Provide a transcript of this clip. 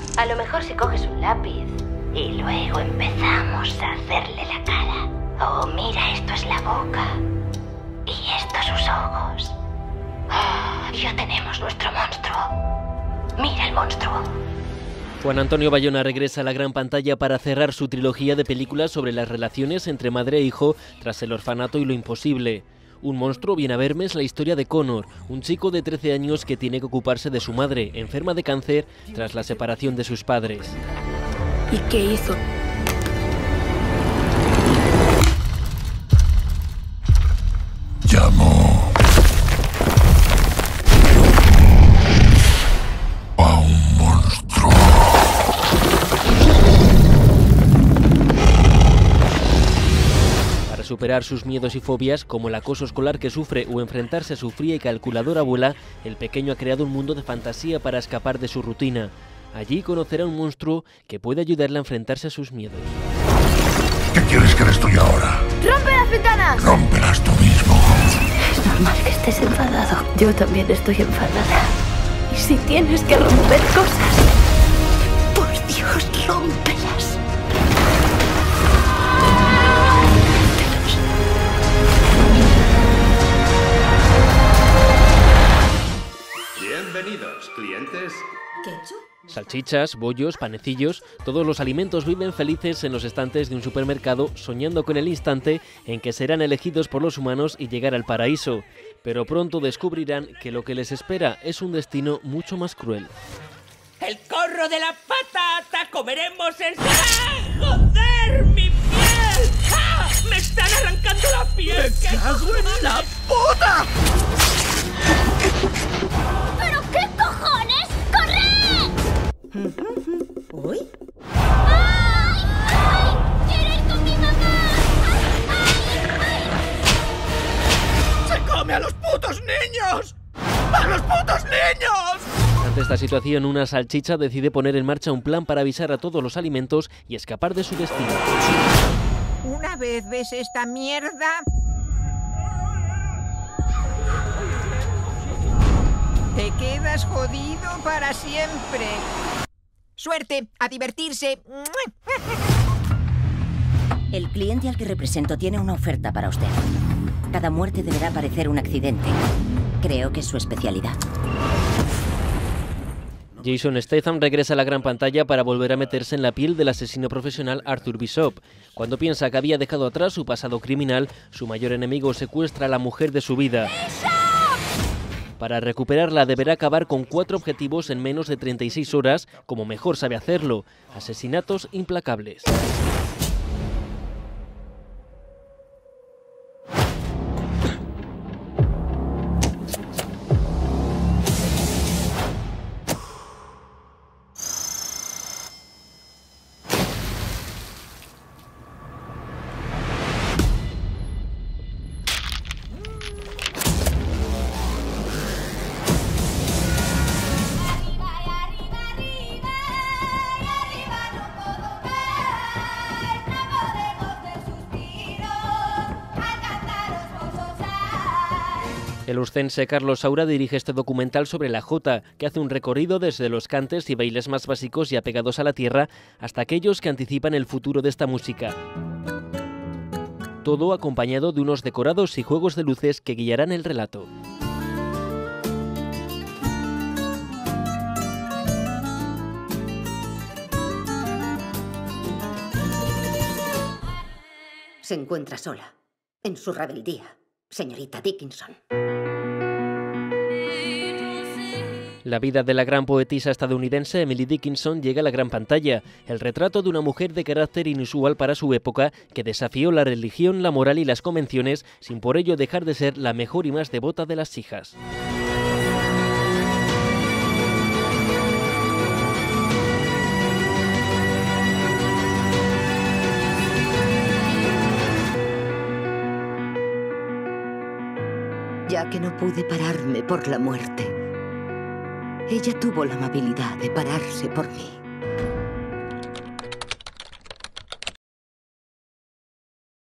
A lo mejor si coges un lápiz y luego empezamos a hacerle la cara. Oh, mira, esto es la boca. Y estos sus ojos. Oh, ya tenemos nuestro monstruo. Mira el monstruo. Juan Antonio Bayona regresa a la gran pantalla para cerrar su trilogía de películas sobre las relaciones entre madre e hijo tras el orfanato y lo imposible. Un monstruo viene a verme es la historia de Connor, un chico de 13 años que tiene que ocuparse de su madre, enferma de cáncer tras la separación de sus padres. ¿Y qué hizo? Llamó a un monstruo. Para superar sus miedos y fobias, como el acoso escolar que sufre o enfrentarse a su fría y calculadora abuela, el pequeño ha creado un mundo de fantasía para escapar de su rutina. Allí conocerá un monstruo que puede ayudarle a enfrentarse a sus miedos. ¿Qué quieres que eres tuyo ahora? ¡Rompe las ventanas! Rómpelas tú mismo. Es normal que estés enfadado. Yo también estoy enfadada. Y si tienes que romper cosas, por Dios, rómpelas. Bienvenidos, clientes. ¿Ketchup? Salchichas, bollos, panecillos, todos los alimentos viven felices en los estantes de un supermercado, soñando con el instante en que serán elegidos por los humanos y llegar al paraíso. Pero pronto descubrirán que lo que les espera es un destino mucho más cruel. ¡El corro de la patata! ¡Comeremos ensalada! ¡Joder, mi piel! ¡Ah! ¡Me están arrancando la piel! ¡Me cago en la puta! ¿Pero qué cojones? ¡Corre! ¿Uy? ¡Ay! ¡Ay! ¡Quiero ir con mi mamá! ¡Ay! ¡Ay! ¡Se come a los putos niños! ¡A los putos niños! Ante esta situación, una salchicha decide poner en marcha un plan para avisar a todos los alimentos y escapar de su destino. Una vez ves esta mierda, te quedas jodido para siempre. Suerte, a divertirse. El cliente al que represento tiene una oferta para usted. Cada muerte deberá parecer un accidente. Creo que es su especialidad. Jason Statham regresa a la gran pantalla para volver a meterse en la piel del asesino profesional Arthur Bishop. Cuando piensa que había dejado atrás su pasado criminal, su mayor enemigo secuestra a la mujer de su vida. Para recuperarla deberá acabar con 4 objetivos en menos de 36 horas, como mejor sabe hacerlo: asesinatos implacables. El uscense Carlos Saura dirige este documental sobre la jota, que hace un recorrido desde los cantes y bailes más básicos y apegados a la tierra hasta aquellos que anticipan el futuro de esta música. Todo acompañado de unos decorados y juegos de luces que guiarán el relato. Se encuentra sola, en su rebeldía, señorita Dickinson. La vida de la gran poetisa estadounidense Emily Dickinson llega a la gran pantalla, el retrato de una mujer de carácter inusual para su época que desafió la religión, la moral y las convenciones sin por ello dejar de ser la mejor y más devota de las hijas. Ya que no pude pararme por la muerte, ella tuvo la amabilidad de pararse por mí.